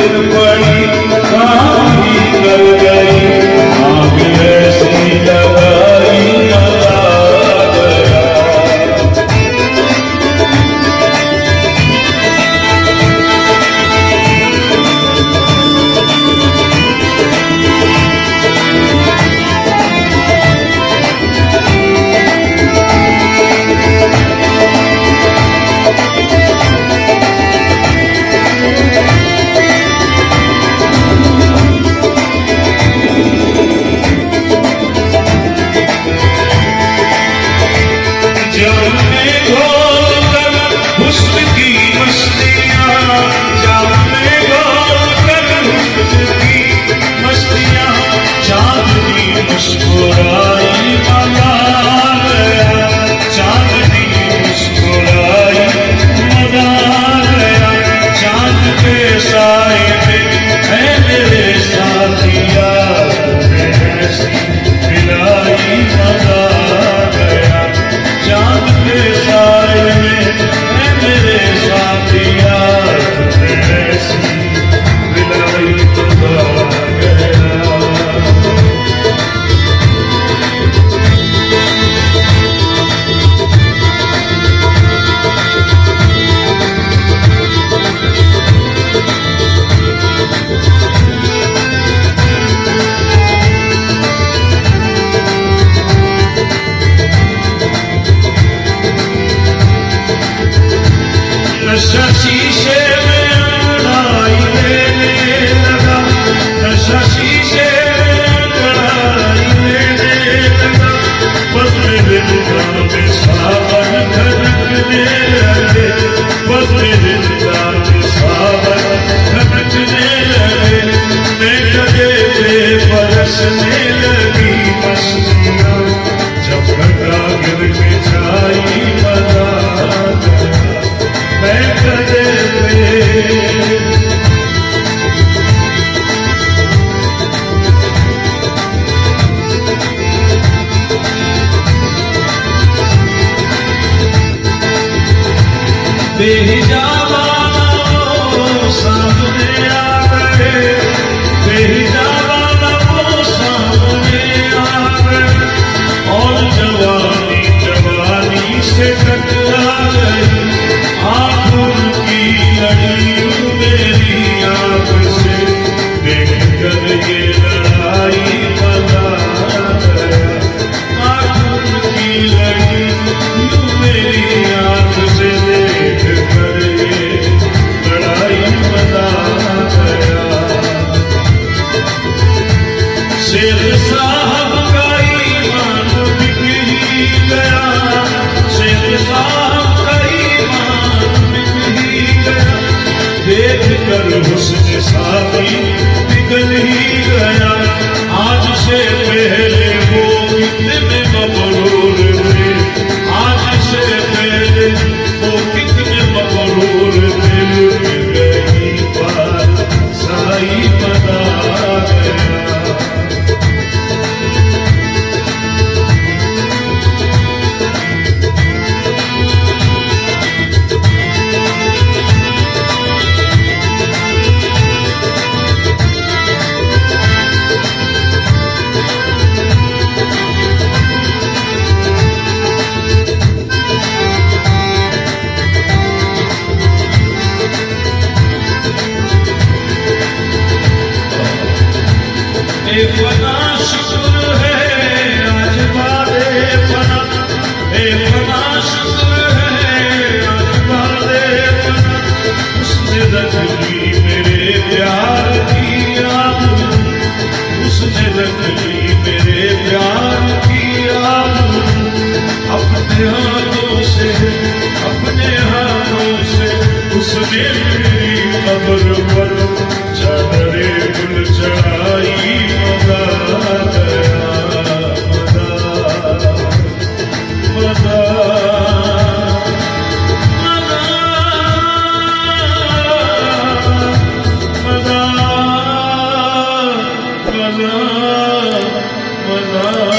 नशा शीशे में अंगड़ाई लेने लगा, नशा शीशे में अंगड़ाई लेने लगा। बदले दिलदार में सावन धड़कने लगे, बदले दिलदार में सावन धड़कने लगे। मैं गले पे बरसने लगी मस्तियाँ, जब घटा गिर के छाई मजा मैं गले पे। बेहिजाबा वो सामने आ गए, बेहिजाबा वो सामने आ गए। और जवानी जवानी से टकरा गई, आँखों की लड़ियों मेरी आँख से देख कर ये लड़ाई मजा गया। आँखों की लड़ियों मेरी आँख से देख कर ये लड़ाई मजा गया। शेर साहब का ईमान बिक ही गया, शेर साहब का ईमान बिक ही गया। देख कर हुस्न साथी पिघल ही गया। आज से पहले वो कितने मगरूर थे, आज से पहले वो कितने मगरूर थे। गई बात साई बता गया। एक बना शुक्र है आज बादे बना, एक बना शुक्र है आज बादे बना। उसने रख ली मेरे प्यार की आग, उसने रख ली मेरे प्यार की आग। अपने हाथों से, अपने हाथों से उसने मेरी कब्र पर चादरे गुल चढ़ाई। मजा गया मजा मजा मजा मजा मजा मजा।